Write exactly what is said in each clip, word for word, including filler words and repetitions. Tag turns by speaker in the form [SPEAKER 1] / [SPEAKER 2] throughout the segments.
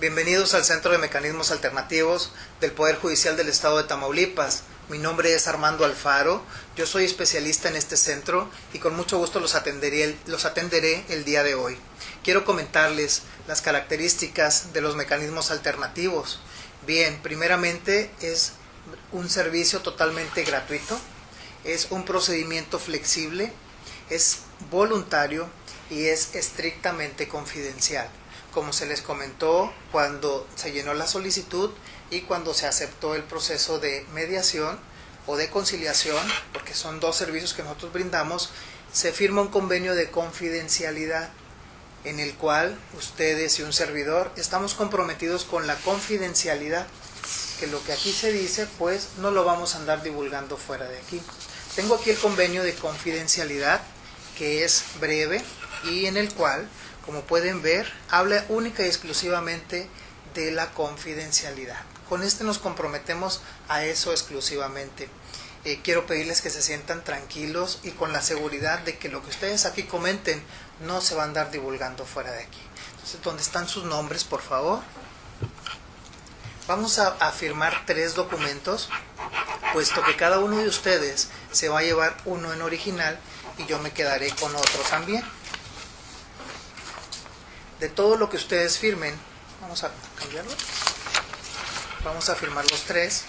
[SPEAKER 1] Bienvenidos al Centro de Mecanismos Alternativos del Poder Judicial del Estado de Tamaulipas. Mi nombre es Armando Alfaro, yo soy especialista en este centro y con mucho gusto los atenderé, los atenderé el día de hoy. Quiero comentarles las características de los mecanismos alternativos. Bien, primeramente es un servicio totalmente gratuito, es un procedimiento flexible, es voluntario y es estrictamente confidencial. Como se les comentó cuando se llenó la solicitud y cuando se aceptó el proceso de mediación o de conciliación, porque son dos servicios que nosotros brindamos, se firma un convenio de confidencialidad en el cual ustedes y un servidor estamos comprometidos con la confidencialidad, que lo que aquí se dice pues no lo vamos a andar divulgando fuera de aquí. Tengo aquí el convenio de confidencialidad, que es breve y en el cual, como pueden ver, habla única y exclusivamente de la confidencialidad. Con este nos comprometemos a eso exclusivamente. Eh, quiero pedirles que se sientan tranquilos y con la seguridad de que lo que ustedes aquí comenten no se va a andar divulgando fuera de aquí. Entonces, ¿dónde están sus nombres, por favor? Vamos a, a firmar tres documentos, puesto que cada uno de ustedes se va a llevar uno en original y yo me quedaré con otro también. De todo lo que ustedes firmen, vamos a cambiarlo, vamos a firmar los tres.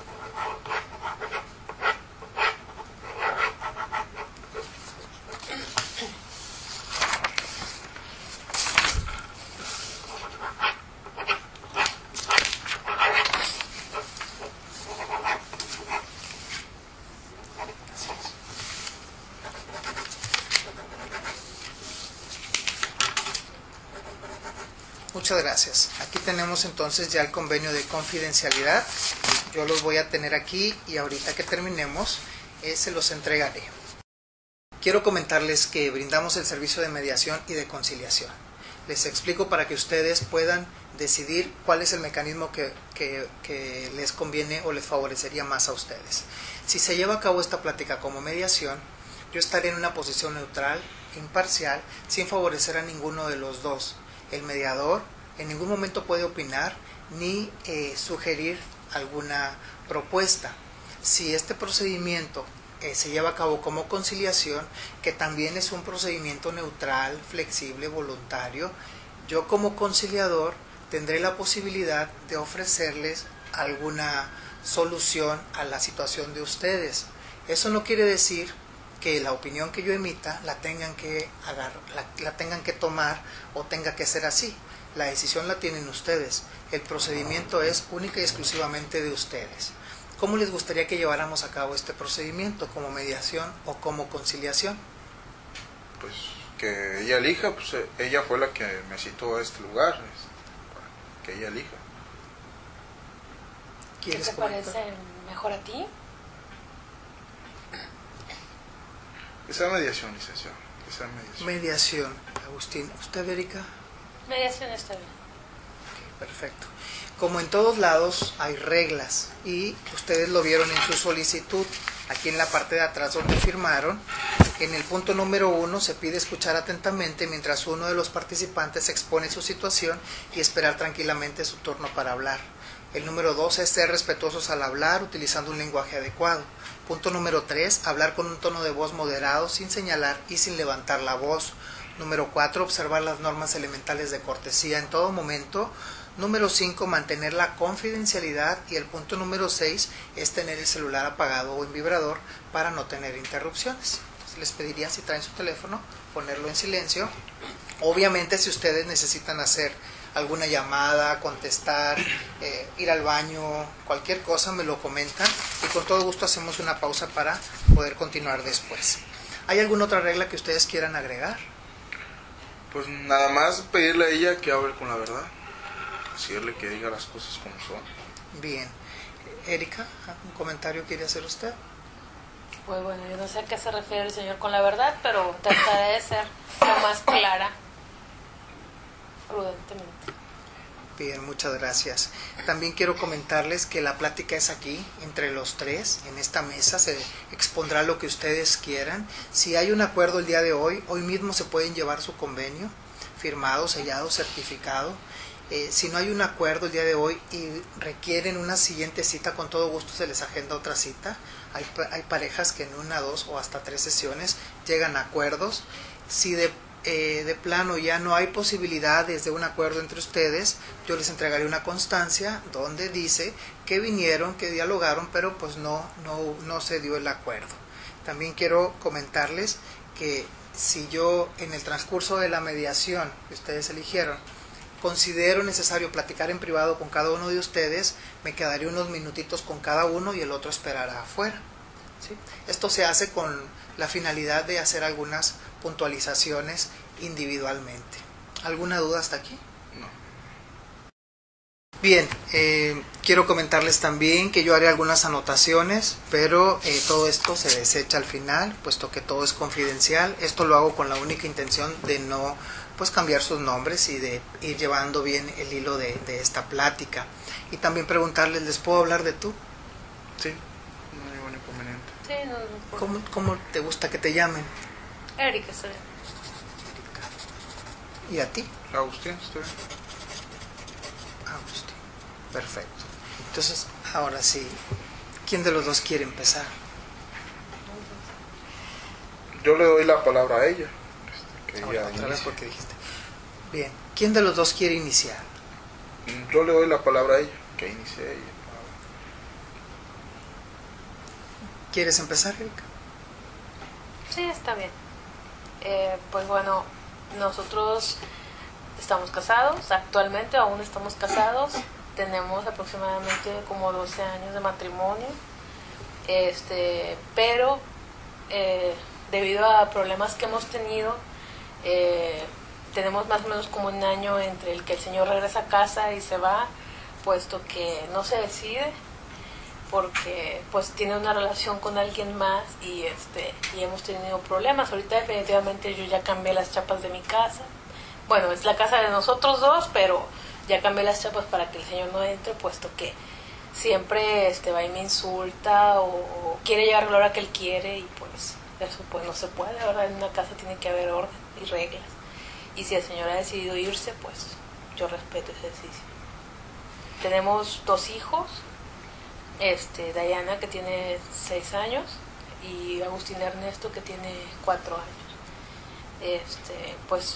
[SPEAKER 1] Muchas gracias. Aquí tenemos entonces ya el convenio de confidencialidad. Yo los voy a tener aquí y ahorita que terminemos eh, se los entregaré. Quiero comentarles que brindamos el servicio de mediación y de conciliación. Les explico para que ustedes puedan decidir cuál es el mecanismo que, que, que les conviene o les favorecería más a ustedes. Si se lleva a cabo esta plática como mediación, yo estaré en una posición neutral, imparcial, sin favorecer a ninguno de los dos. El mediador en ningún momento puede opinar ni eh, sugerir alguna propuesta. Si este procedimiento eh, se lleva a cabo como conciliación, que también es un procedimiento neutral, flexible, voluntario, yo como conciliador tendré la posibilidad de ofrecerles alguna solución a la situación de ustedes. Eso no quiere decir que la opinión que yo emita la tengan que agarrar, la, la tengan que tomar o tenga que ser así. La decisión la tienen ustedes. El procedimiento es única y exclusivamente de ustedes. ¿Cómo les gustaría que lleváramos a cabo este procedimiento? ¿Como mediación o como conciliación?
[SPEAKER 2] Pues que ella elija, pues ella fue la que me citó a este lugar, que ella elija.
[SPEAKER 3] ¿Qué te parece mejor a ti?
[SPEAKER 2] Que sea mediación, licenciado. Que sea mediación.
[SPEAKER 1] Mediación. Agustín, ¿usted, Erika?
[SPEAKER 3] Mediación está bien.
[SPEAKER 1] Okay, perfecto. Como en todos lados hay reglas y ustedes lo vieron en su solicitud, aquí en la parte de atrás donde firmaron, en el punto número uno se pide escuchar atentamente mientras uno de los participantes expone su situación y esperar tranquilamente su turno para hablar. El número dos es ser respetuosos al hablar, utilizando un lenguaje adecuado. Punto número tres, hablar con un tono de voz moderado, sin señalar y sin levantar la voz. Número cuatro, observar las normas elementales de cortesía en todo momento. Número cinco, mantener la confidencialidad. Y el punto número seis es tener el celular apagado o en vibrador para no tener interrupciones. Entonces les pediría, si traen su teléfono, ponerlo en silencio. Obviamente, si ustedes necesitan hacer alguna llamada, contestar, eh, ir al baño, cualquier cosa me lo comentan y con todo gusto hacemos una pausa para poder continuar después. ¿Hay alguna otra regla que ustedes quieran agregar?
[SPEAKER 2] Pues nada más pedirle a ella que hable con la verdad, decirle que diga las cosas como son.
[SPEAKER 1] Bien. Erika, ¿un comentario quiere hacer usted?
[SPEAKER 3] Pues bueno, yo no sé a qué se refiere el señor con la verdad, pero trataré de ser lo más clara, prudentemente.
[SPEAKER 1] Bien, muchas gracias. También quiero comentarles que la plática es aquí, entre los tres, en esta mesa, se expondrá lo que ustedes quieran. Si hay un acuerdo el día de hoy, hoy mismo se pueden llevar su convenio, firmado, sellado, certificado. Eh, si no hay un acuerdo el día de hoy y requieren una siguiente cita, con todo gusto se les agenda otra cita. Hay, hay parejas que en una, dos o hasta tres sesiones llegan a acuerdos. Si de, eh, de plano ya no hay posibilidades de un acuerdo entre ustedes, yo les entregaré una constancia donde dice que vinieron, que dialogaron, pero pues no, no, no se dio el acuerdo. También quiero comentarles que si yo en el transcurso de la mediación que ustedes eligieron considero necesario platicar en privado con cada uno de ustedes, me quedaré unos minutitos con cada uno y el otro esperará afuera, ¿sí? Esto se hace con la finalidad de hacer algunas puntualizaciones individualmente. ¿Alguna duda hasta aquí?
[SPEAKER 2] No.
[SPEAKER 1] Bien, eh, quiero comentarles también que yo haré algunas anotaciones, pero eh, todo esto se desecha al final, puesto que todo es confidencial. Esto lo hago con la única intención de no pues cambiar sus nombres y de ir llevando bien el hilo de, de esta plática. Y también preguntarles, ¿les puedo hablar de tú?
[SPEAKER 2] Sí, no hay ningún inconveniente.
[SPEAKER 3] Sí, no, no,
[SPEAKER 1] ¿Cómo, cómo te gusta que te llamen?
[SPEAKER 3] Erika, está bien.
[SPEAKER 1] ¿Y a ti?
[SPEAKER 2] Agustín, estoy bien.
[SPEAKER 1] Agustín. Perfecto. Entonces, ahora sí, ¿quién de los dos quiere empezar?
[SPEAKER 2] Yo le doy la palabra a ella. Este, que
[SPEAKER 1] Ahora,
[SPEAKER 2] ella
[SPEAKER 1] otra vez
[SPEAKER 2] inicie.
[SPEAKER 1] porque dijiste. Bien, ¿quién de los dos quiere iniciar?
[SPEAKER 2] Yo le doy la palabra a ella, que inicie ella.
[SPEAKER 1] ¿Quieres empezar, Erika?
[SPEAKER 3] Sí, está bien. Eh, pues bueno, nosotros estamos casados, actualmente aún estamos casados, tenemos aproximadamente como doce años de matrimonio, este, pero eh, debido a problemas que hemos tenido, eh, tenemos más o menos como un año entre el que el señor regresa a casa y se va, puesto que no se decide, porque pues tiene una relación con alguien más y este y hemos tenido problemas. Ahorita definitivamente yo ya cambié las chapas de mi casa. Bueno, es la casa de nosotros dos, pero ya cambié las chapas para que el señor no entre, puesto que siempre este va y me insulta o, o quiere llegar a la hora que él quiere y pues eso pues no se puede, ¿verdad? En una casa tiene que haber orden y reglas. Y si el señor ha decidido irse, pues yo respeto ese decisión. Tenemos dos hijos, este, Diana, que tiene seis años, y Agustín Ernesto, que tiene cuatro años. Este, pues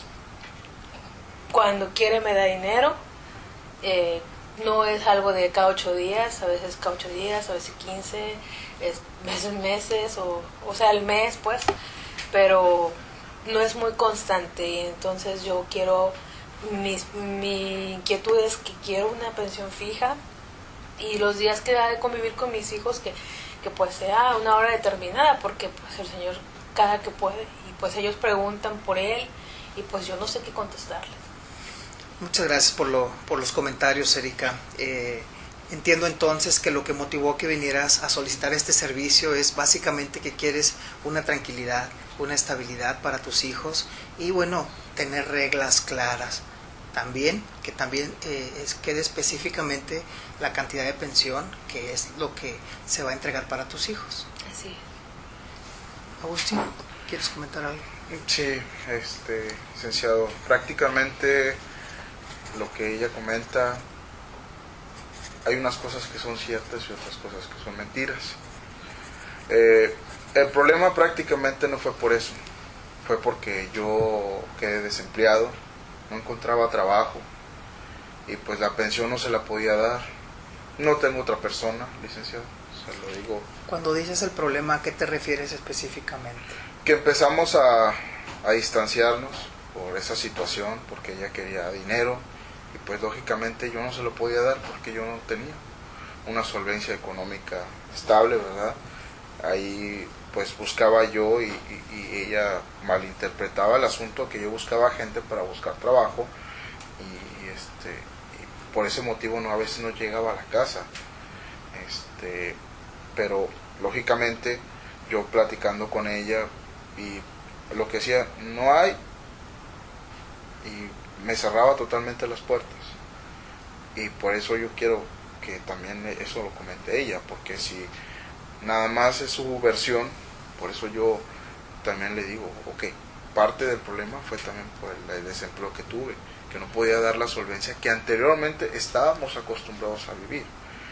[SPEAKER 3] cuando quiere me da dinero, eh, no es algo de cada ocho días, a veces cada ocho días, a veces quince, es meses, meses, o, o sea, el mes, pues, pero no es muy constante, y entonces yo quiero, mis, mi inquietud es que quiero una pensión fija, y los días que da de convivir con mis hijos, que, que pues sea una hora determinada, porque pues el señor cada que puede, y pues ellos preguntan por él, y pues yo no sé qué contestarles.
[SPEAKER 1] Muchas gracias por, lo, por los comentarios, Erika. Eh, entiendo entonces que lo que motivó que vinieras a solicitar este servicio es básicamente que quieres una tranquilidad, una estabilidad para tus hijos y bueno, tener reglas claras. También, que también eh, es, quede específicamente la cantidad de pensión, que es lo que se va a entregar para tus hijos.
[SPEAKER 3] Así es.
[SPEAKER 1] Agustín, ¿quieres comentar algo?
[SPEAKER 2] Sí, este, licenciado, prácticamente lo que ella comenta, hay unas cosas que son ciertas y otras cosas que son mentiras. Eh, el problema prácticamente no fue por eso, fue porque yo quedé desempleado, no encontraba trabajo y pues la pensión no se la podía dar. No tengo otra persona, licenciado, se lo digo.
[SPEAKER 1] Cuando dices el problema, ¿a qué te refieres específicamente?
[SPEAKER 2] Que empezamos a, a distanciarnos por esa situación, porque ella quería dinero y pues lógicamente yo no se lo podía dar porque yo no tenía una solvencia económica estable, ¿verdad? Ahí pues buscaba yo y, y, y ella malinterpretaba el asunto, que yo buscaba gente para buscar trabajo y este y por ese motivo no a veces no llegaba a la casa, este pero lógicamente yo platicando con ella y lo que decía no hay, y me cerraba totalmente las puertas, y por eso yo quiero que también eso lo comente ella, porque si nada más es su versión, por eso yo también le digo, ok, parte del problema fue también por el, el desempleo que tuve, que no podía dar la solvencia que anteriormente estábamos acostumbrados a vivir.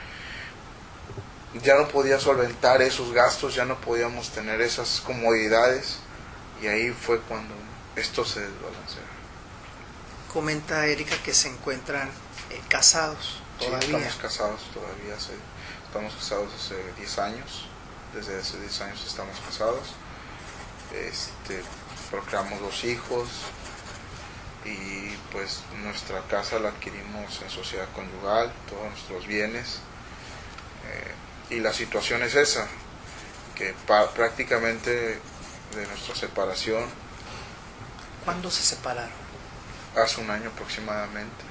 [SPEAKER 2] Ya no podía solventar esos gastos, ya no podíamos tener esas comodidades, y ahí fue cuando esto se desbalanceó.
[SPEAKER 1] Comenta Erika que se encuentran eh, casados todavía.
[SPEAKER 2] Sí, estamos casados todavía, hace, estamos casados hace diez años, desde hace diez años estamos casados, este, procreamos dos hijos, y pues nuestra casa la adquirimos en sociedad conyugal, todos nuestros bienes, eh, y la situación es esa, que pa- prácticamente de nuestra separación.
[SPEAKER 1] ¿Cuándo se separaron?
[SPEAKER 2] Hace un año aproximadamente.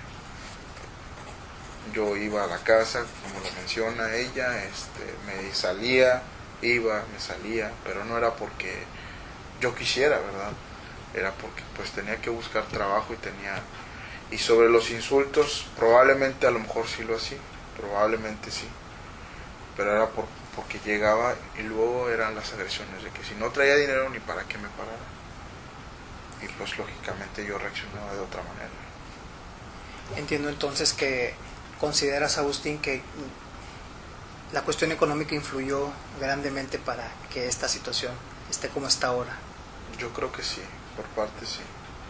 [SPEAKER 2] Yo iba a la casa, como lo menciona ella, este, me salía, iba, me salía, pero no era porque yo quisiera, ¿verdad? Era porque pues tenía que buscar trabajo y tenía... Y sobre los insultos, probablemente a lo mejor sí lo hacía, probablemente sí, pero era por, porque llegaba y luego eran las agresiones de que si no traía dinero ni para qué me parara. Y pues lógicamente yo reaccionaba de otra manera.
[SPEAKER 1] Entiendo entonces que consideras, Agustín, que la cuestión económica influyó grandemente para que esta situación esté como está ahora.
[SPEAKER 2] Yo creo que sí, por parte sí.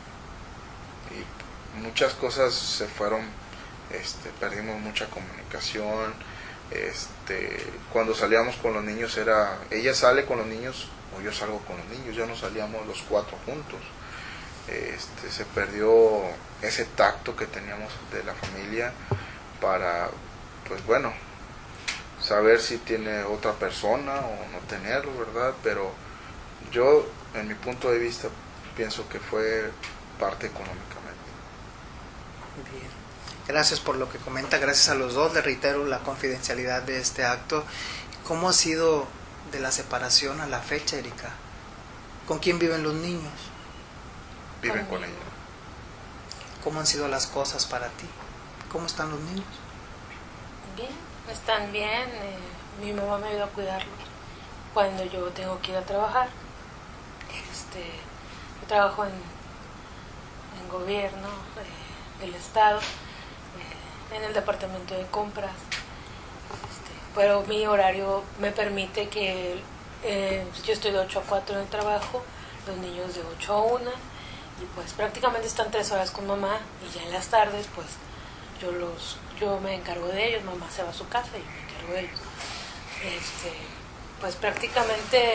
[SPEAKER 2] Y muchas cosas se fueron, este, perdimos mucha comunicación. Este, cuando salíamos con los niños era, ella sale con los niños o yo salgo con los niños, ya no salíamos los cuatro juntos. Este, se perdió ese tacto que teníamos de la familia para, pues bueno, saber si tiene otra persona o no tenerlo, ¿verdad? Pero yo, en mi punto de vista, pienso que fue parte económicamente.
[SPEAKER 1] Bien. Gracias por lo que comenta, gracias a los dos. Le reitero la confidencialidad de este acto. ¿Cómo ha sido de la separación a la fecha, Erika? ¿Con quién viven los niños?
[SPEAKER 2] Viven con ella.
[SPEAKER 1] ¿Cómo han sido las cosas para ti? ¿Cómo están los niños?
[SPEAKER 3] Bien, están bien. Eh, mi mamá me ayuda a cuidarlos cuando yo tengo que ir a trabajar. Este, yo trabajo en, en gobierno eh, del estado, eh, en el departamento de compras, este, pero mi horario me permite que eh, yo estoy de ocho a cuatro en el trabajo, los niños de ocho a una, y pues prácticamente están tres horas con mamá, y ya en las tardes pues yo los yo me encargo de ellos, mamá se va a su casa y yo me encargo de ellos. Este, pues prácticamente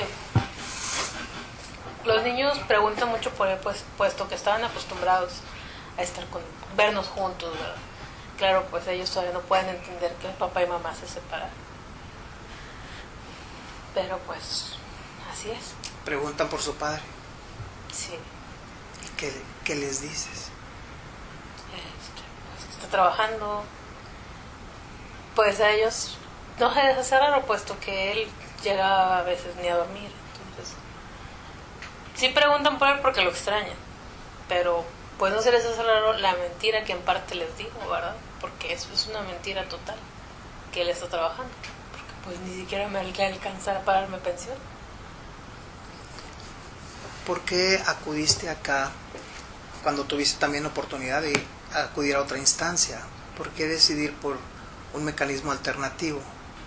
[SPEAKER 3] los niños preguntan mucho por él, pues, puesto que estaban acostumbrados a estar con, vernos juntos, ¿verdad? Claro, pues ellos todavía no pueden entender que papá y mamá se separan. Pero pues, así es.
[SPEAKER 1] Preguntan por su padre.
[SPEAKER 3] Sí.
[SPEAKER 1] ¿Y qué, qué les dices?
[SPEAKER 3] Este, pues, está trabajando. Pues a ellos no se les hace raro, puesto que él llega a veces ni a dormir. Entonces, sí preguntan por él porque lo extrañan, pero pues no se les hace raro la mentira que en parte les digo, ¿verdad? Porque eso es una mentira total, que él está trabajando, porque pues ni siquiera me alcanza a pagarme pensión.
[SPEAKER 1] ¿Por qué acudiste acá cuando tuviste también la oportunidad de acudir a otra instancia? ¿Por qué decidir por un mecanismo alternativo?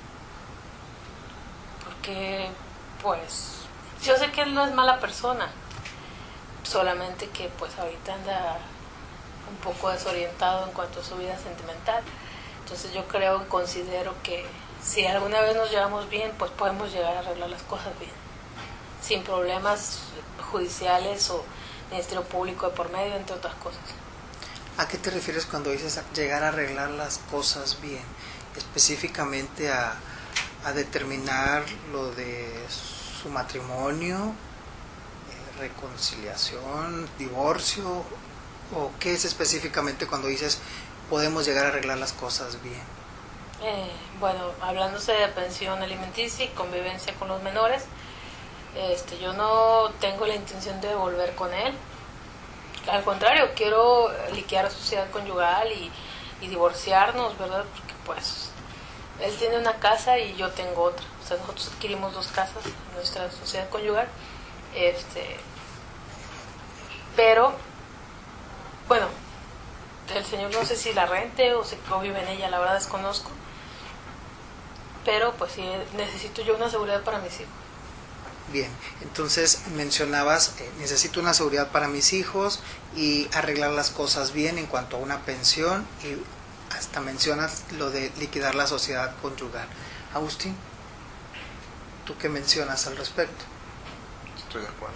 [SPEAKER 3] Porque pues yo sé que él no es mala persona, solamente que pues ahorita anda un poco desorientado en cuanto a su vida sentimental. Entonces yo creo y considero que si alguna vez nos llevamos bien, pues podemos llegar a arreglar las cosas bien, sin problemas judiciales o ministerio público de por medio, entre otras cosas.
[SPEAKER 1] ¿A qué te refieres cuando dices llegar a arreglar las cosas bien? Específicamente a, a determinar lo de su matrimonio, eh, reconciliación, divorcio, o qué es específicamente cuando dices podemos llegar a arreglar las cosas bien.
[SPEAKER 3] Eh, bueno, hablándose de pensión alimenticia y convivencia con los menores, este, yo no tengo la intención de volver con él. Al contrario, quiero liquidar sociedad conyugal y, y divorciarnos, ¿verdad? Porque pues él tiene una casa y yo tengo otra. O sea, nosotros adquirimos dos casas en nuestra sociedad conyugal. Este, pero, bueno, el señor no sé si la rente o, se, o vive en ella, la verdad desconozco, pero pues sí, necesito yo una seguridad para mis hijos.
[SPEAKER 1] Bien, entonces mencionabas, eh, necesito una seguridad para mis hijos y arreglar las cosas bien en cuanto a una pensión, y hasta mencionas lo de liquidar la sociedad conyugal. Agustín, ¿tú qué mencionas al respecto?
[SPEAKER 2] Estoy de acuerdo.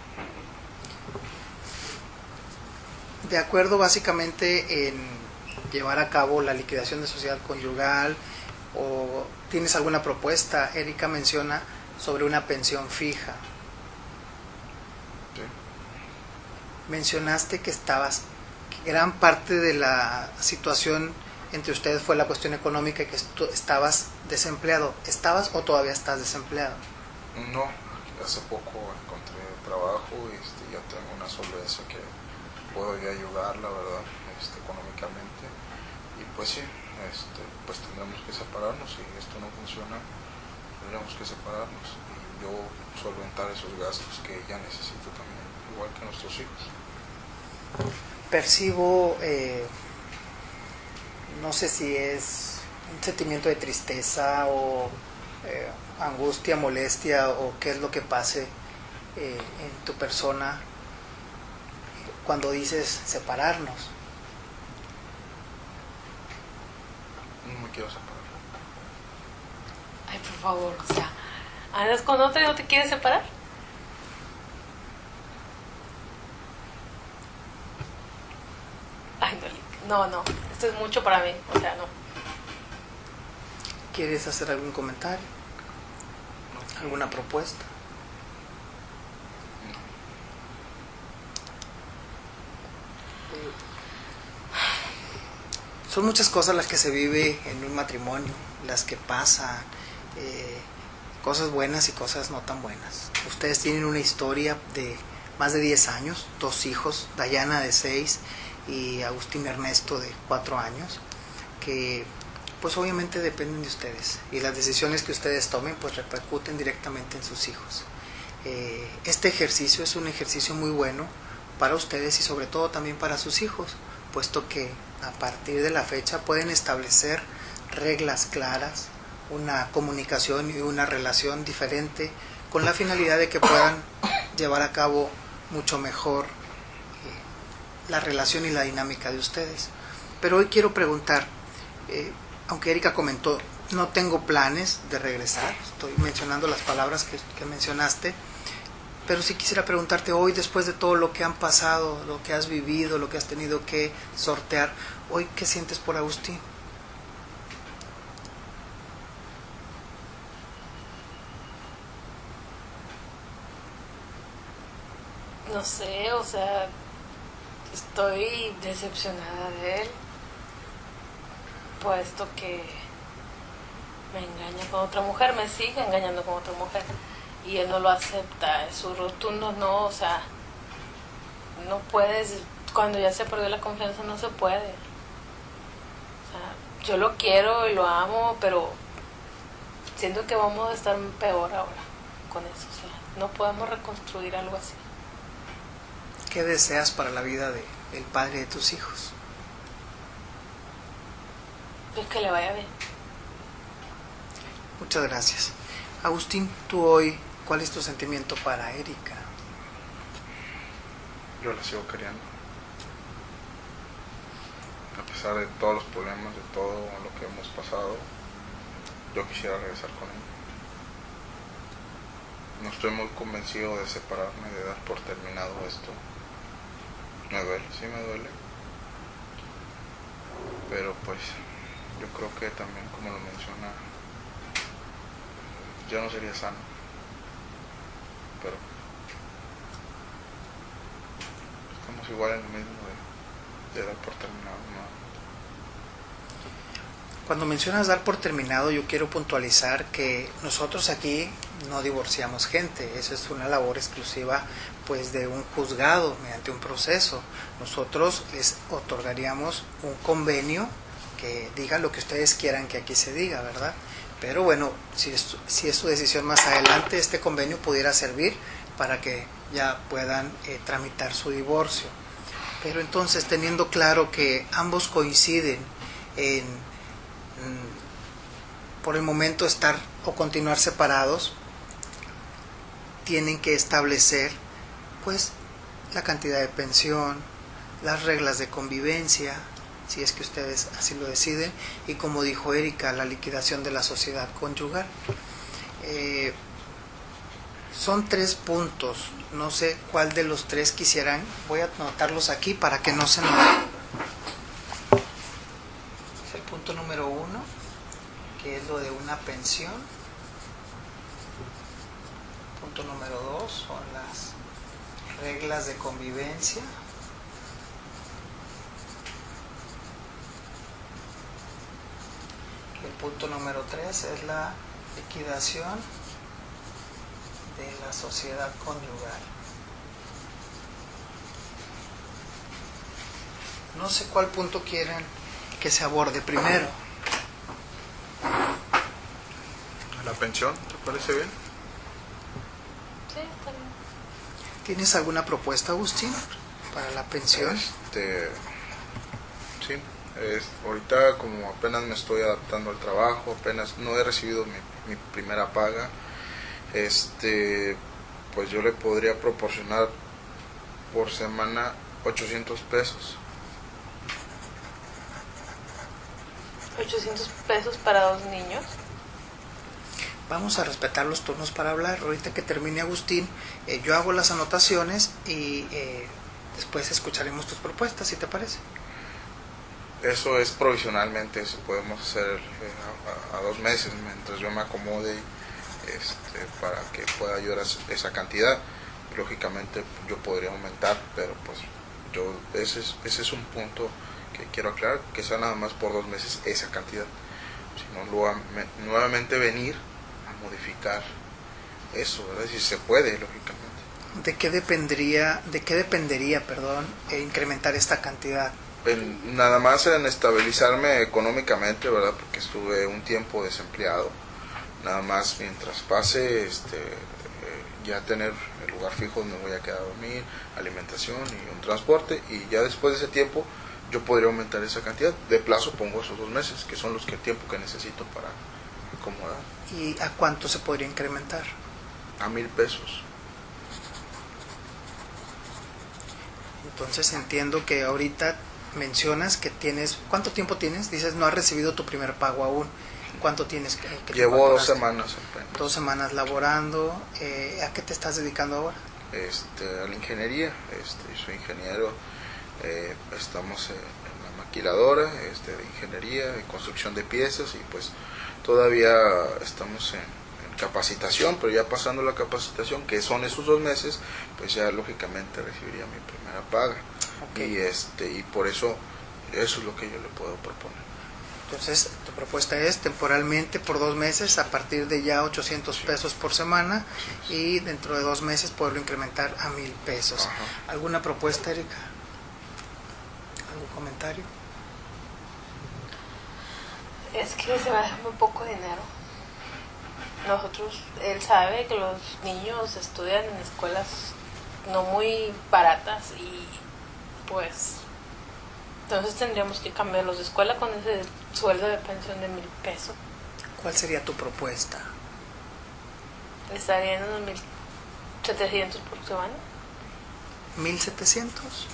[SPEAKER 1] De acuerdo básicamente en llevar a cabo la liquidación de sociedad conyugal, o tienes alguna propuesta. Erika menciona sobre una pensión fija.
[SPEAKER 2] Sí.
[SPEAKER 1] Mencionaste que estabas, que gran parte de la situación entre ustedes fue la cuestión económica y que estu- estabas desempleado. ¿Estabas o todavía estás desempleado?
[SPEAKER 2] No, hace poco encontré trabajo y este, ya tengo una solvencia que puedo ya ayudar, la verdad, este, económicamente. Y pues sí, este, pues tendremos que separarnos. Si esto no funciona, tendremos que separarnos y yo solventar esos gastos que ella necesita también, igual que nuestros hijos.
[SPEAKER 1] Percibo, eh, no sé si es un sentimiento de tristeza o eh, angustia, molestia, o qué es lo que pase eh, en tu persona cuando dices separarnos.
[SPEAKER 2] No me quiero separar.
[SPEAKER 3] Ay, por favor, o sea, ¿andas con otra y no te quieres separar? Ay, no, no, esto es mucho para mí, o sea, no.
[SPEAKER 1] ¿Quieres hacer algún comentario? ¿Alguna propuesta? Son muchas cosas las que se vive en un matrimonio, las que pasan, eh, cosas buenas y cosas no tan buenas. Ustedes tienen una historia de más de diez años, dos hijos, Dayana de seis y Agustín Ernesto de cuatro años, que pues obviamente dependen de ustedes, y las decisiones que ustedes tomen pues repercuten directamente en sus hijos. Eh, este ejercicio es un ejercicio muy bueno para ustedes y sobre todo también para sus hijos, puesto que a partir de la fecha pueden establecer reglas claras, una comunicación y una relación diferente, con la finalidad de que puedan llevar a cabo mucho mejor eh, la relación y la dinámica de ustedes. Pero hoy quiero preguntar, eh, aunque Erika comentó, no tengo planes de regresar, estoy mencionando las palabras que, que mencionaste, pero sí quisiera preguntarte hoy, después de todo lo que han pasado, lo que has vivido, lo que has tenido que sortear, hoy, ¿qué sientes por Agustín?
[SPEAKER 3] No sé, o sea, estoy decepcionada de él, puesto que me engaña con otra mujer, me sigue engañando con otra mujer, y él no lo acepta, es su rotundo no, o sea, no puedes, cuando ya se perdió la confianza no se puede. O sea, yo lo quiero y lo amo, pero siento que vamos a estar peor ahora con eso, o sea, no podemos reconstruir algo así.
[SPEAKER 1] ¿Qué deseas para la vida de, del padre de tus hijos?
[SPEAKER 3] Pues que le vaya bien.
[SPEAKER 1] Muchas gracias. Agustín, tú hoy, ¿cuál es tu sentimiento para Erika?
[SPEAKER 2] Yo la sigo queriendo. A pesar de todos los problemas, de todo lo que hemos pasado, yo quisiera regresar con ella. No estoy muy convencido de separarme, de dar por terminado esto. Me duele, sí me duele. Pero pues yo creo que también, como lo menciona, ya no sería sano. Pero estamos igual en lo mismo de, de dar por terminado, ¿no?
[SPEAKER 1] Cuando mencionas dar por terminado, yo quiero puntualizar que nosotros aquí no divorciamos gente, eso es una labor exclusiva pues de un juzgado mediante un proceso. Nosotros les otorgaríamos un convenio que diga lo que ustedes quieran que aquí se diga, ¿verdad? Pero bueno, si es, si es su decisión más adelante, este convenio pudiera servir para que ya puedan eh, tramitar su divorcio. Pero entonces, teniendo claro que ambos coinciden en mm, por el momento estar o continuar separados, tienen que establecer pues la cantidad de pensión, las reglas de convivencia, si es que ustedes así lo deciden, y como dijo Erika, la liquidación de la sociedad conyugal. Eh, son tres puntos, no sé cuál de los tres quisieran, voy a anotarlos aquí para que no se nos... Es el punto número uno, que es lo de una pensión. Punto número dos son las reglas de convivencia. El punto número tres es la liquidación de la sociedad conyugal. No sé cuál punto quieren que se aborde primero.
[SPEAKER 2] ¿La pensión? ¿Te parece bien?
[SPEAKER 3] Sí, está bien.
[SPEAKER 1] ¿Tienes alguna propuesta, Agustín, para la pensión?
[SPEAKER 2] Este, sí, es, ahorita como apenas me estoy adaptando al trabajo, apenas no he recibido mi, mi primera paga, este, pues yo le podría proporcionar por semana ochocientos pesos.
[SPEAKER 3] ochocientos pesos para dos niños.
[SPEAKER 1] Vamos a respetar los turnos para hablar. Ahorita que termine Agustín, eh, yo hago las anotaciones y eh, después escucharemos tus propuestas, ¿si te parece?
[SPEAKER 2] Eso es provisionalmente, eso podemos hacer eh, a, a dos meses mientras yo me acomode este, para que pueda ayudar a esa cantidad. Lógicamente yo podría aumentar, pero pues yo ese es, ese es un punto que quiero aclarar, que sea nada más por dos meses esa cantidad, sino luego, nuevamente venir a modificar eso, ¿verdad? Si se puede, lógicamente.
[SPEAKER 1] ¿De qué dependería, de qué dependería, perdón, eh, incrementar esta cantidad?
[SPEAKER 2] En, nada más en estabilizarme económicamente, ¿verdad? Porque estuve un tiempo desempleado. Nada más mientras pase, este, eh, ya tener el lugar fijo donde voy a quedar a dormir, alimentación y un transporte, y ya después de ese tiempo yo podría aumentar esa cantidad. De plazo pongo esos dos meses, que son los que el tiempo que necesito para acomodar.
[SPEAKER 1] ¿Y a cuánto se podría incrementar?
[SPEAKER 2] A mil pesos.
[SPEAKER 1] Entonces entiendo que ahorita mencionas que tienes, ¿cuánto tiempo tienes? Dices no has recibido tu primer pago aún. ¿Cuánto tienes que, que
[SPEAKER 2] Llevo dos semanas apenas.
[SPEAKER 1] Dos semanas laborando. Eh, ¿A qué te estás dedicando ahora?
[SPEAKER 2] Este, a la ingeniería. Este, soy ingeniero. Eh, estamos en la maquiladora este, de ingeniería, de construcción de piezas, y pues todavía estamos en, en capacitación, pero ya pasando la capacitación, que son esos dos meses, pues ya lógicamente recibiría mi primera paga. Okay. Y este y por eso eso es lo que yo le puedo proponer.
[SPEAKER 1] Entonces tu propuesta es temporalmente por dos meses a partir de ya ochocientos sí. pesos por semana, sí, y dentro de dos meses poderlo incrementar a mil pesos. Ajá. ¿Alguna propuesta, Erika? ¿Algún comentario?
[SPEAKER 3] Es que se me hace muy poco dinero. Nosotros, él sabe que los niños estudian en escuelas no muy baratas y pues entonces tendríamos que cambiarlos de escuela con ese sueldo de pensión de mil pesos.
[SPEAKER 1] ¿Cuál sería tu propuesta?
[SPEAKER 3] Estaría en unos mil setecientos por semana.
[SPEAKER 1] ¿Mil setecientos?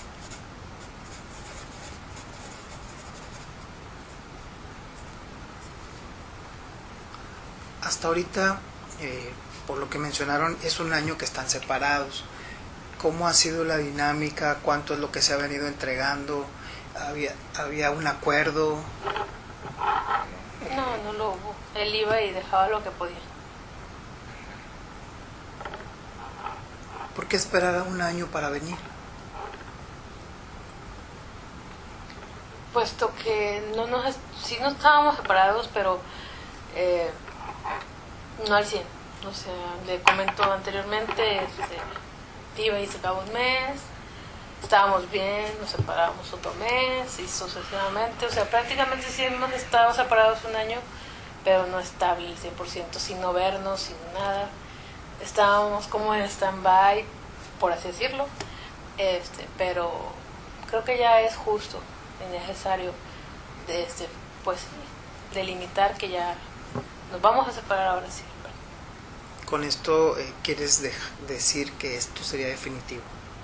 [SPEAKER 1] Hasta ahorita, eh, por lo que mencionaron, es un año que están separados. ¿Cómo ha sido la dinámica? ¿Cuánto es lo que se ha venido entregando? ¿Había, había un acuerdo?
[SPEAKER 3] No, no lo hubo. Él iba y dejaba lo que podía.
[SPEAKER 1] ¿Por qué esperar un año para venir?
[SPEAKER 3] Puesto que no nos, sí no estábamos separados, pero eh, no al cien. O sea, le comentó anteriormente, este, iba y se acabó un mes, estábamos bien, nos separamos otro mes y sucesivamente. O sea, prácticamente sí hemos estado separados un año, pero no estable, cien por ciento, sin no vernos, sin nada. estábamos como en stand-by, por así decirlo, este, pero creo que ya es justo y necesario de este, pues delimitar que ya nos vamos a separar ahora sí.
[SPEAKER 1] Con esto eh, quieres de- decir que esto sería definitivo.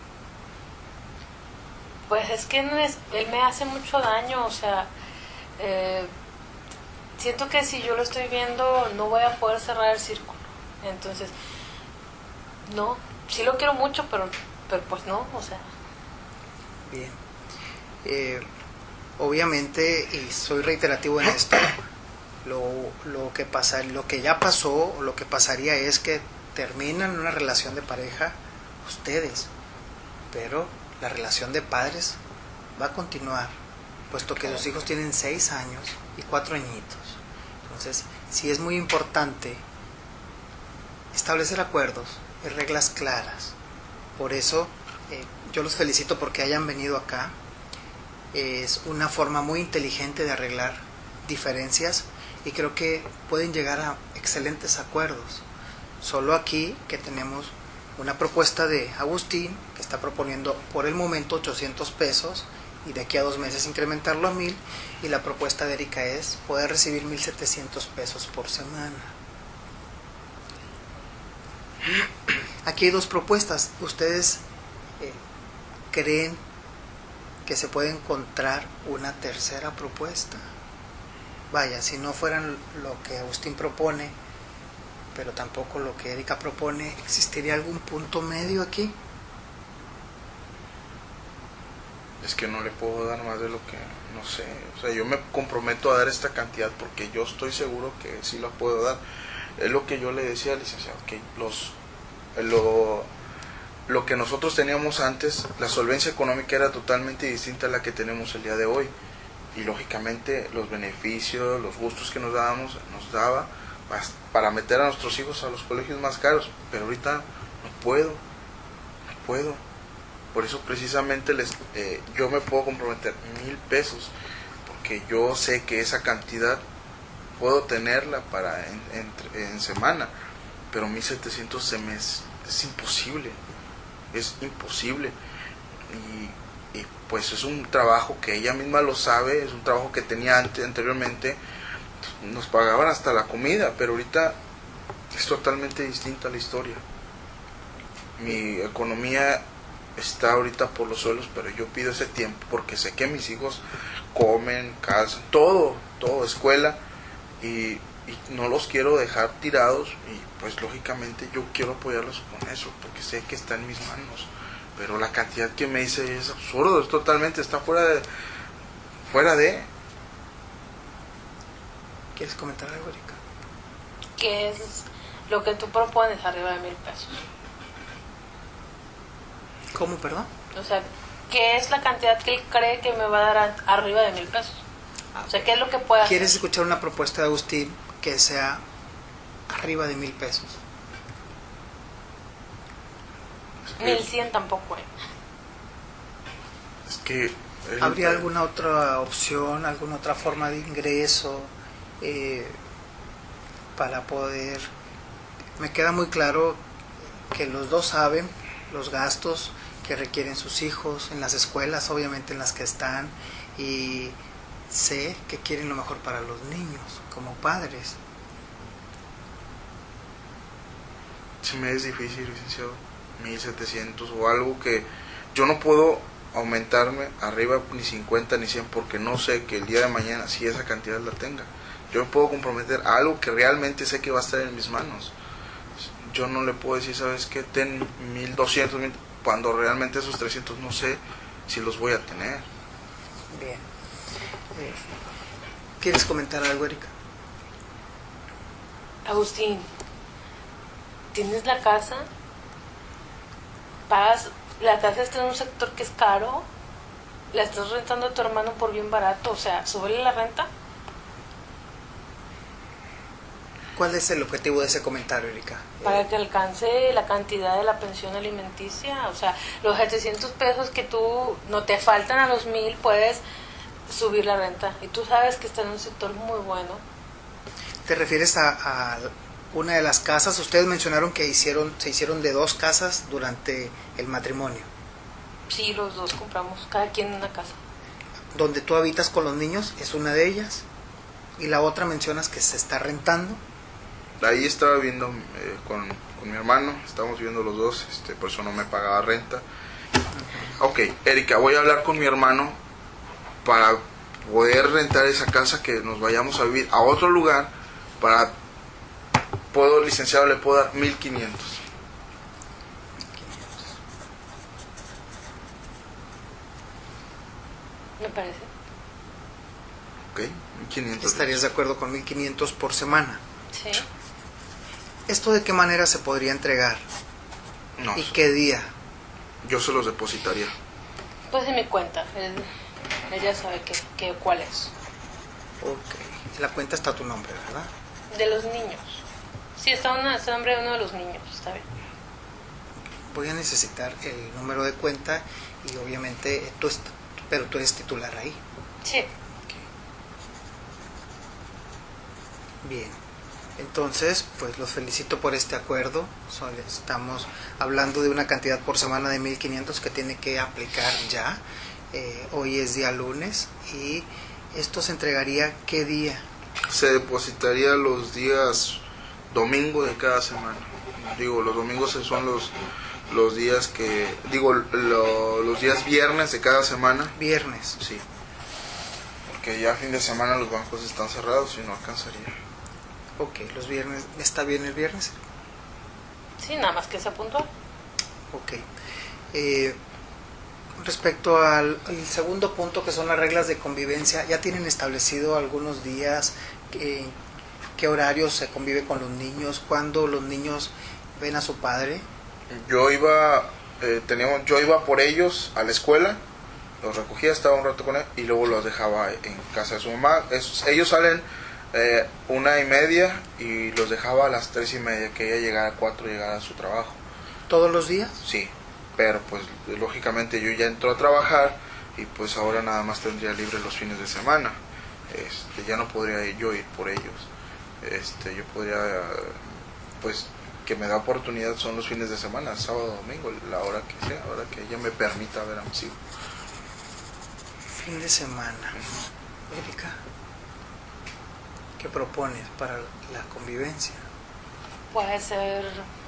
[SPEAKER 3] Pues es que no es, él me hace mucho daño, o sea, eh, siento que si yo lo estoy viendo no voy a poder cerrar el círculo. Entonces, no, sí lo quiero mucho, pero, pero pues no, o sea.
[SPEAKER 1] Bien. Eh, obviamente, y soy reiterativo en esto, lo, lo que pasa, lo que ya pasó, o lo que pasaría es que terminan una relación de pareja ustedes, pero la relación de padres va a continuar, puesto que sus hijos tienen seis años y cuatro añitos. Entonces, sí es muy importante establecer acuerdos y reglas claras. Por eso, eh, yo los felicito porque hayan venido acá. Es una forma muy inteligente de arreglar diferencias y creo que pueden llegar a excelentes acuerdos. Solo aquí que tenemos una propuesta de Agustín, que está proponiendo por el momento ochocientos pesos y de aquí a dos meses incrementarlo a mil, y la propuesta de Erika es poder recibir mil setecientos pesos por semana. Aquí hay dos propuestas. ¿Ustedes eh, creen que se puede encontrar una tercera propuesta? Vaya, si no fueran lo que Agustín propone, pero tampoco lo que Erika propone, ¿existiría algún punto medio aquí?
[SPEAKER 2] Es que no le puedo dar más de lo que, no sé, o sea, yo me comprometo a dar esta cantidad porque yo estoy seguro que sí la puedo dar. Es lo que yo le decía al licenciado, que los, lo, lo que nosotros teníamos antes, la solvencia económica era totalmente distinta a la que tenemos el día de hoy. Y lógicamente los beneficios, los gustos que nos dábamos, nos daba para meter a nuestros hijos a los colegios más caros, pero ahorita no puedo, no puedo. Por eso precisamente les, eh, yo me puedo comprometer mil pesos, porque yo sé que esa cantidad puedo tenerla para en, en, en semana, pero mil setecientos se me es, es imposible, es imposible. Y, y pues es un trabajo que ella misma lo sabe, es un trabajo que tenía antes, anteriormente. Nos pagaban hasta la comida, pero ahorita es totalmente distinta la historia. Mi economía está ahorita por los suelos, pero yo pido ese tiempo porque sé que mis hijos comen, calzan, todo, todo, escuela, y, y no los quiero dejar tirados, y pues lógicamente yo quiero apoyarlos con eso, porque sé que está en mis manos, pero la cantidad que me dice es absurdo, es totalmente, está fuera de, fuera de...
[SPEAKER 1] ¿Quieres comentar algo, Erika?
[SPEAKER 3] ¿Qué es lo que tú propones arriba de mil pesos?
[SPEAKER 1] ¿Cómo, perdón?
[SPEAKER 3] O sea, ¿qué es la cantidad que él cree que me va a dar a- arriba de mil pesos? O sea, ¿qué es lo que puede hacer?
[SPEAKER 1] ¿Quieres escuchar una propuesta de Agustín que sea arriba de mil pesos?
[SPEAKER 2] Es que,
[SPEAKER 3] Mil cien tampoco, ¿eh?
[SPEAKER 2] es que el-
[SPEAKER 1] ¿Habría alguna otra opción, alguna otra forma de ingreso eh, para poder... Me queda muy claro que los dos saben los gastos que requieren sus hijos en las escuelas, obviamente en las que están, y sé que quieren lo mejor para los niños como padres.
[SPEAKER 2] Se me es difícil, licenciado, mil setecientos o algo que yo no puedo aumentarme arriba ni cincuenta ni cien, porque no sé que el día de mañana si esa cantidad la tenga. Yo me puedo comprometer a algo que realmente sé que va a estar en mis manos. Yo no le puedo decir, ¿sabes qué? Ten mil doscientos, cuando realmente esos trescientos no sé si los voy a tener.
[SPEAKER 1] Bien. Eh, ¿Quieres comentar algo, Erika?
[SPEAKER 3] Agustín, ¿tienes la casa? ¿Pagas? La casa está en un sector que es caro. La estás rentando a tu hermano por bien barato. O sea, súbele la renta.
[SPEAKER 1] ¿Cuál es el objetivo de ese comentario, Erika?
[SPEAKER 3] Para
[SPEAKER 1] Eh,
[SPEAKER 3] que alcance la cantidad de la pensión alimenticia. O sea, los setecientos pesos que tú no te faltan a los mil, puedes subir la renta. Y tú sabes que está en un sector muy bueno.
[SPEAKER 1] ¿Te refieres a, a una de las casas. Ustedes mencionaron que hicieron, se hicieron de dos casas durante el matrimonio.
[SPEAKER 3] Sí, los dos compramos, cada quien una casa.
[SPEAKER 1] Donde tú habitas con los niños es una de ellas. Y la otra mencionas que se está rentando.
[SPEAKER 2] Ahí estaba viendo eh, con, con mi hermano, estábamos viendo los dos, este, por eso no me pagaba renta. Ok, Erika, voy a hablar con mi hermano para poder rentar esa casa, que nos vayamos a vivir a otro lugar. Para, puedo, licenciado, le puedo dar mil quinientos.
[SPEAKER 3] Me parece.
[SPEAKER 2] Ok, mil quinientos.
[SPEAKER 1] ¿Estarías de acuerdo con mil quinientos por semana?
[SPEAKER 3] Sí.
[SPEAKER 1] ¿Esto de qué manera se podría entregar?
[SPEAKER 2] No
[SPEAKER 1] ¿Y
[SPEAKER 2] sé.
[SPEAKER 1] qué día?
[SPEAKER 2] Yo se los depositaría.
[SPEAKER 3] Pues en mi cuenta, él, ella sabe que, que cuál es.
[SPEAKER 1] Ok, la cuenta está a tu nombre, ¿verdad?
[SPEAKER 3] De los niños. Sí, está una, está el nombre de uno de los niños, está bien.
[SPEAKER 1] Voy a necesitar el número de cuenta y obviamente tú, est- pero tú eres titular ahí.
[SPEAKER 3] Sí.
[SPEAKER 1] Bien, entonces pues los felicito por este acuerdo. So, estamos hablando de una cantidad por semana de mil quinientos que tiene que aplicar ya. Eh, hoy es día lunes y esto se entregaría ¿qué día?
[SPEAKER 2] Se depositaría los días domingo de cada semana. Digo, los domingos son los los días que digo lo- los días viernes de cada semana.
[SPEAKER 1] Viernes.
[SPEAKER 2] Sí, porque ya fin de semana los bancos están cerrados y no alcanzaría.
[SPEAKER 1] Ok, los viernes. ¿Está bien el viernes?
[SPEAKER 3] Sí, nada más que sea puntual.
[SPEAKER 1] Ok. Eh, respecto al, al segundo punto, que son las reglas de convivencia, ¿ya tienen establecido algunos días que, qué horarios se convive con los niños? ¿Cuándo los niños ven a su padre?
[SPEAKER 2] Yo iba eh, teníamos yo iba por ellos a la escuela, los recogía, estaba un rato con él y luego los dejaba en casa de su mamá. Esos, ellos salen eh, una y media y los dejaba a las tres y media, que ella llegara a cuatro, llegara a su trabajo.
[SPEAKER 1] ¿Todos los días?
[SPEAKER 2] Sí, pero pues lógicamente yo ya entro a trabajar y pues ahora nada más tendría libre los fines de semana. Este, ya no podría ir yo ir por ellos. Este, yo podría, pues, que me da oportunidad son los fines de semana, sábado, domingo, la hora que sea, la hora que ella me permita ver a mis hijos.
[SPEAKER 1] Fin de semana. Erika, ¿qué propones para la convivencia?
[SPEAKER 3] Puede ser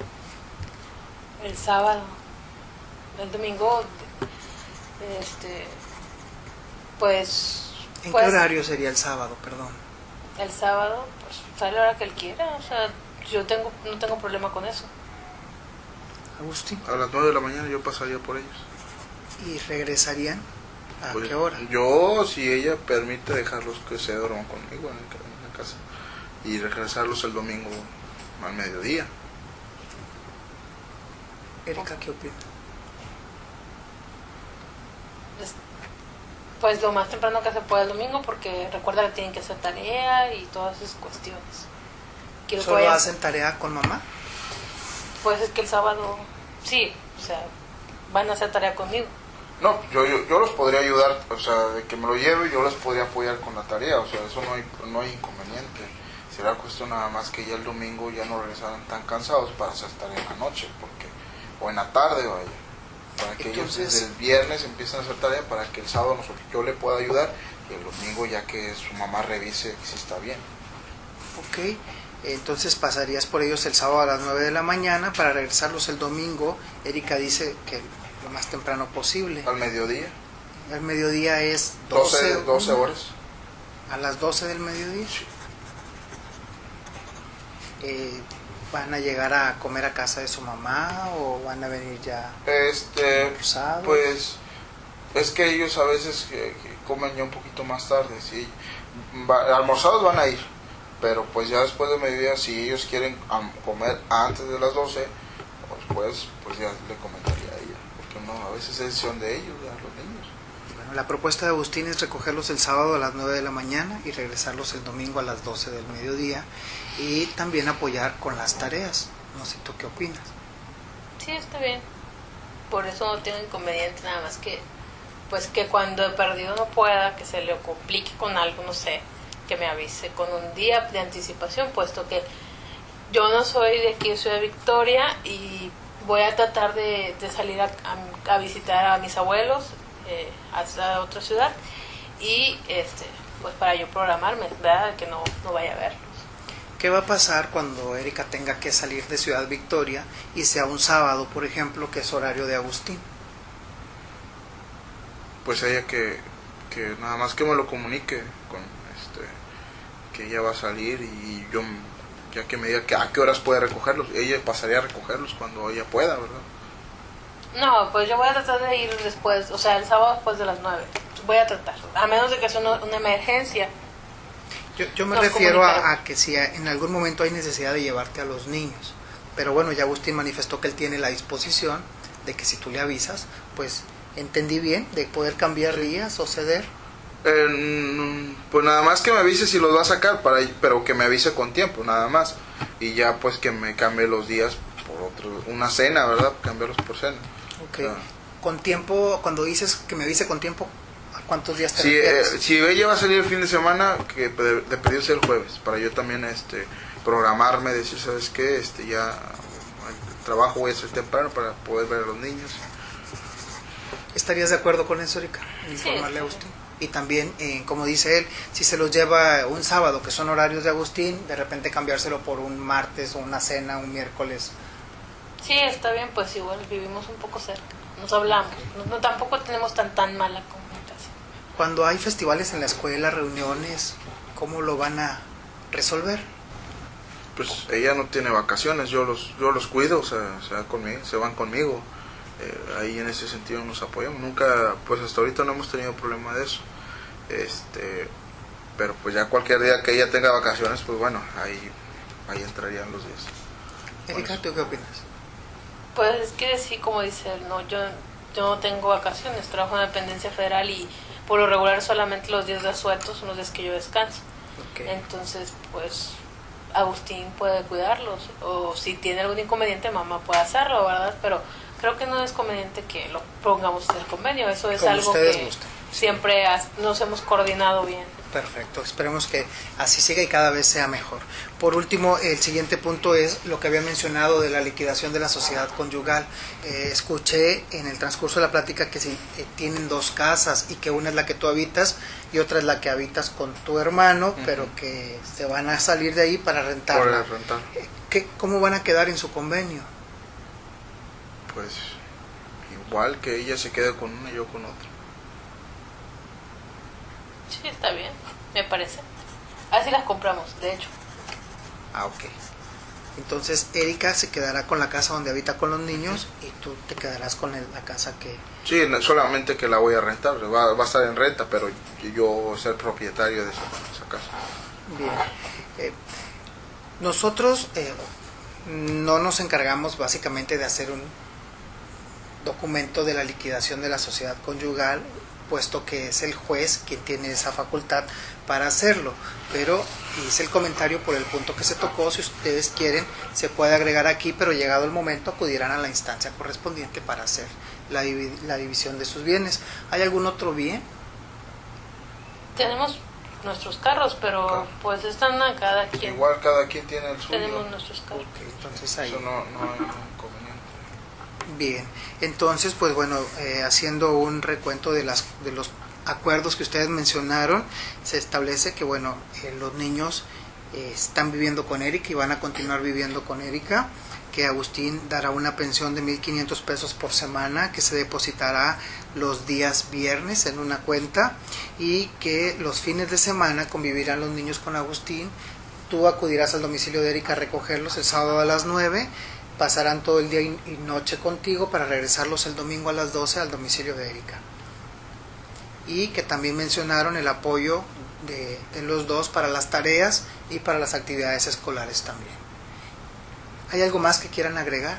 [SPEAKER 3] el sábado, el domingo, este, pues...
[SPEAKER 1] ¿En
[SPEAKER 3] pues,
[SPEAKER 1] qué horario sería el sábado, perdón?
[SPEAKER 3] El sábado, pues sale a la hora que él quiera, o sea, yo tengo, no tengo problema con eso.
[SPEAKER 1] Agustín.
[SPEAKER 2] A las nueve de la mañana yo pasaría por ellos.
[SPEAKER 1] ¿Y regresarían? ¿A
[SPEAKER 2] Pues,
[SPEAKER 1] qué hora?
[SPEAKER 2] yo, si ella permite, dejarlos que se duerman conmigo en, el ca- en la casa y regresarlos el domingo al mediodía.
[SPEAKER 1] Erika, ¿qué opinas?
[SPEAKER 3] Es- Pues lo más temprano que se pueda el domingo, porque recuerda que tienen que hacer tarea y todas esas cuestiones. Quiero que
[SPEAKER 1] ¿Solo
[SPEAKER 3] vayan-
[SPEAKER 1] hacen tarea con mamá?
[SPEAKER 3] Pues es que el sábado, sí, o sea, van a hacer tarea conmigo.
[SPEAKER 2] No, yo, yo, yo los podría ayudar, o sea, de que me lo lleve, yo les podría apoyar con la tarea, o sea, eso no hay, no hay inconveniente. Será cuestión nada más que ya el domingo ya no regresaran tan cansados para hacer tarea en la noche, porque o en la tarde, vaya, para que ellos
[SPEAKER 1] Entonces-
[SPEAKER 2] desde el viernes empiecen a hacer tarea para que el sábado nosotros, yo le pueda ayudar y el domingo ya que su mamá revise si está bien.
[SPEAKER 1] Ok, entonces pasarías por ellos el sábado a las nueve de la mañana para regresarlos el domingo. Erika dice que lo más temprano posible.
[SPEAKER 2] Al mediodía,
[SPEAKER 1] El mediodía es doce,
[SPEAKER 2] doce, doce horas.
[SPEAKER 1] A las doce del mediodía.
[SPEAKER 2] Sí.
[SPEAKER 1] Eh, ¿Van a llegar a comer a casa de su mamá o van a venir ya
[SPEAKER 2] Este,
[SPEAKER 1] almorzados?
[SPEAKER 2] pues es que ellos a veces eh, que comen ya un poquito más tarde, sí. Va- almorzados van a ir, pero pues ya después de mediodía, si ellos quieren am, comer antes de las doce, pues, pues ya le comentaría a ella, porque no, a veces es decisión de ellos, de los niños.
[SPEAKER 1] Bueno, la propuesta de Agustín es recogerlos el sábado a las nueve de la mañana y regresarlos el domingo a las doce del mediodía y también apoyar con las tareas. No sé, ¿tú qué opinas?
[SPEAKER 3] Sí, está bien. Por eso no tengo inconveniente, nada más que, pues que cuando he perdido no pueda, que se le complique con algo, no sé, que me avise con un día de anticipación, puesto que yo no soy de aquí de Ciudad Victoria y voy a tratar de, de salir a, a, a visitar a mis abuelos eh, hasta otra ciudad y este pues para yo programarme, ¿verdad? Que no, no vaya a verlos.
[SPEAKER 1] ¿Qué va a pasar cuando Erika tenga que salir de Ciudad Victoria y sea un sábado, por ejemplo, que es horario de Agustín?
[SPEAKER 2] Pues ella que, que nada más que me lo comunique con este que ella va a salir y yo ya que me diga que a qué horas puede recogerlos, ella pasaría a recogerlos cuando ella pueda, ¿verdad?
[SPEAKER 3] No, pues yo voy a tratar de ir después, o sea, el sábado después de las nueve. Voy a tratar, a menos de que sea una, una emergencia.
[SPEAKER 1] Yo, yo me
[SPEAKER 3] No,
[SPEAKER 1] refiero
[SPEAKER 3] comunicar.
[SPEAKER 1] a, a que si en algún momento hay necesidad de llevarte a los niños. Pero bueno, ya Agustín manifestó que él tiene la disposición de que si tú le avisas, pues entendí bien, de poder cambiar
[SPEAKER 2] Sí.
[SPEAKER 1] días o ceder.
[SPEAKER 2] Eh, pues nada más que me avise si los va a sacar, para, pero que me avise con tiempo, nada más. Y ya pues que me cambie los días por otro, una cena, ¿verdad? Cambiarlos por cena.
[SPEAKER 1] Okay.
[SPEAKER 2] O sea,
[SPEAKER 1] Con tiempo, cuando dices que me avise con tiempo, ¿a cuántos días te
[SPEAKER 2] si, eh,
[SPEAKER 1] refieres?
[SPEAKER 2] si ella va a salir el fin de semana, que de, de pedirse el jueves, para yo también este programarme, decir, ¿sabes qué? Este ya el trabajo voy a hacer temprano para poder ver a los niños.
[SPEAKER 1] ¿Estarías de acuerdo con eso, Erika? En
[SPEAKER 3] Sí.
[SPEAKER 1] informarle a Agustín. Y también, eh, como dice él, si se los lleva un sábado, que son horarios de Agustín, de repente cambiárselo por un martes o una cena, un miércoles.
[SPEAKER 3] Sí, está bien, pues igual vivimos un poco cerca, nos hablamos, no, no tampoco tenemos tan tan mala comunicación.
[SPEAKER 1] Cuando hay festivales en la escuela, reuniones, ¿cómo lo van a resolver?
[SPEAKER 2] Pues ella no tiene vacaciones, yo los yo los cuido, o sea, se van conmigo, se van conmigo. Eh, ahí en ese sentido nos apoyamos. Nunca, pues hasta ahorita no hemos tenido problema de eso. Este, pero pues ya cualquier día que ella tenga vacaciones, pues bueno, ahí ahí entrarían los días.
[SPEAKER 1] Erika, ¿tú qué opinas?
[SPEAKER 3] Pues es que sí, como dice él, no, yo, yo no tengo vacaciones, trabajo en dependencia federal y por lo regular solamente los días de asueto son los días que yo descanso.
[SPEAKER 1] Okay.
[SPEAKER 3] Entonces, pues Agustín puede cuidarlos o si tiene algún inconveniente, mamá puede hacerlo, ¿verdad? Pero creo que no es conveniente que lo pongamos en el convenio, eso es
[SPEAKER 1] Como
[SPEAKER 3] algo
[SPEAKER 1] ustedes
[SPEAKER 3] que
[SPEAKER 1] gusten.
[SPEAKER 3] siempre has- nos hemos coordinado bien.
[SPEAKER 1] Perfecto, esperemos que así siga y cada vez sea mejor. Por último, el siguiente punto es lo que había mencionado de la liquidación de la sociedad conyugal. Eh, escuché en el transcurso de la plática que si eh, tienen dos casas y que una es la que tú habitas y otra es la que habitas con tu hermano,
[SPEAKER 2] Ujú.
[SPEAKER 1] pero que se van a salir de ahí para
[SPEAKER 2] Por
[SPEAKER 1] rentarla.
[SPEAKER 2] el rentar.
[SPEAKER 1] Eh, ¿qué- ¿Cómo van a quedar en su convenio?
[SPEAKER 2] Pues igual que ella se quede con una y yo con otra.
[SPEAKER 3] Sí, está bien, me parece. Así las compramos, de hecho.
[SPEAKER 1] Ah, ok. Entonces Erika se quedará con la casa donde habita con los niños y tú te quedarás con el- la casa que...
[SPEAKER 2] Sí, no- solamente que la voy a rentar, va, va a estar en renta, pero yo voy a ser propietario de esa, esa casa.
[SPEAKER 1] Bien. Eh, nosotros eh, no nos encargamos básicamente de hacer un documento de la liquidación de la sociedad conyugal, puesto que es el juez quien tiene esa facultad para hacerlo, pero hice el comentario por el punto que se tocó. Si ustedes quieren se puede agregar aquí, pero llegado el momento acudirán a la instancia correspondiente para hacer la, divi- la división de sus bienes. ¿Hay algún otro bien?
[SPEAKER 3] Tenemos nuestros carros, pero
[SPEAKER 2] Claro.
[SPEAKER 3] pues están a cada quien.
[SPEAKER 2] Igual cada quien tiene el suyo.
[SPEAKER 3] Tenemos nuestros carros.
[SPEAKER 1] Ok, entonces ahí.
[SPEAKER 2] Eso no, no hay inconveniente.
[SPEAKER 1] Bien, entonces pues bueno, eh, haciendo un recuento de las de los acuerdos que ustedes mencionaron, se establece que bueno, eh, los niños eh, están viviendo con Erika y van a continuar viviendo con Erika, que Agustín dará una pensión de mil quinientos pesos por semana que se depositará los días viernes en una cuenta y que los fines de semana convivirán los niños con Agustín. Tú acudirás al domicilio de Erika a recogerlos el sábado a las nueve, pasarán todo el día y y noche contigo para regresarlos el domingo a las doce al domicilio de Erika. Y que también mencionaron el apoyo de, de los dos para las tareas y para las actividades escolares también. ¿Hay algo más que quieran agregar?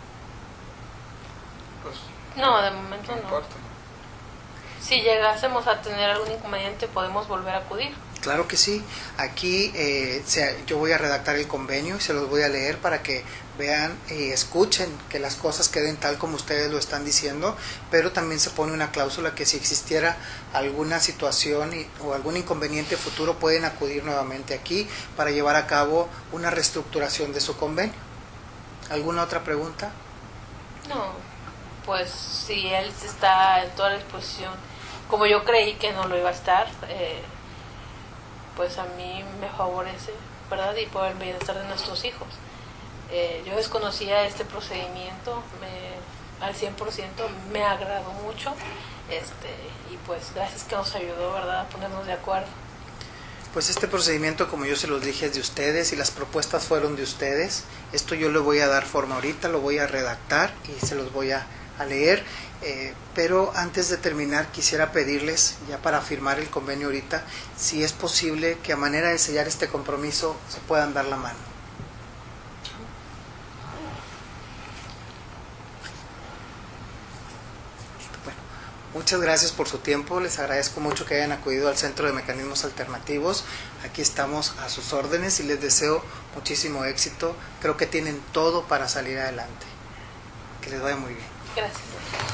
[SPEAKER 2] Pues,
[SPEAKER 3] No, de momento
[SPEAKER 2] no
[SPEAKER 3] no.
[SPEAKER 2] importa.
[SPEAKER 3] Si llegásemos a tener algún inconveniente, podemos volver a acudir.
[SPEAKER 1] Claro que sí. Aquí eh, se, yo voy a redactar el convenio y se los voy a leer para que vean y escuchen que las cosas queden tal como ustedes lo están diciendo, pero también se pone una cláusula que si existiera alguna situación y, o algún inconveniente futuro pueden acudir nuevamente aquí para llevar a cabo una reestructuración de su convenio. ¿Alguna otra pregunta?
[SPEAKER 3] No, pues si él está en toda la disposición, como yo creí que no lo iba a estar, eh, pues a mí me favorece, ¿verdad? Y por el bienestar de nuestros hijos. Eh, yo desconocía este procedimiento me, al cien por ciento, me agradó mucho, este, y pues gracias que nos ayudó, ¿verdad?, a ponernos de acuerdo.
[SPEAKER 1] Pues este procedimiento, como yo se los dije, es de ustedes y las propuestas fueron de ustedes. Esto yo le voy a dar forma ahorita, lo voy a redactar y se los voy a, a leer. Eh, pero antes de terminar quisiera pedirles, ya para firmar el convenio ahorita, si es posible que a manera de sellar este compromiso se puedan dar la mano. Bueno, muchas gracias por su tiempo, les agradezco mucho que hayan acudido al Centro de Mecanismos Alternativos. Aquí estamos a sus órdenes y les deseo muchísimo éxito. Creo que tienen todo para salir adelante. Que les vaya muy bien.
[SPEAKER 3] Gracias.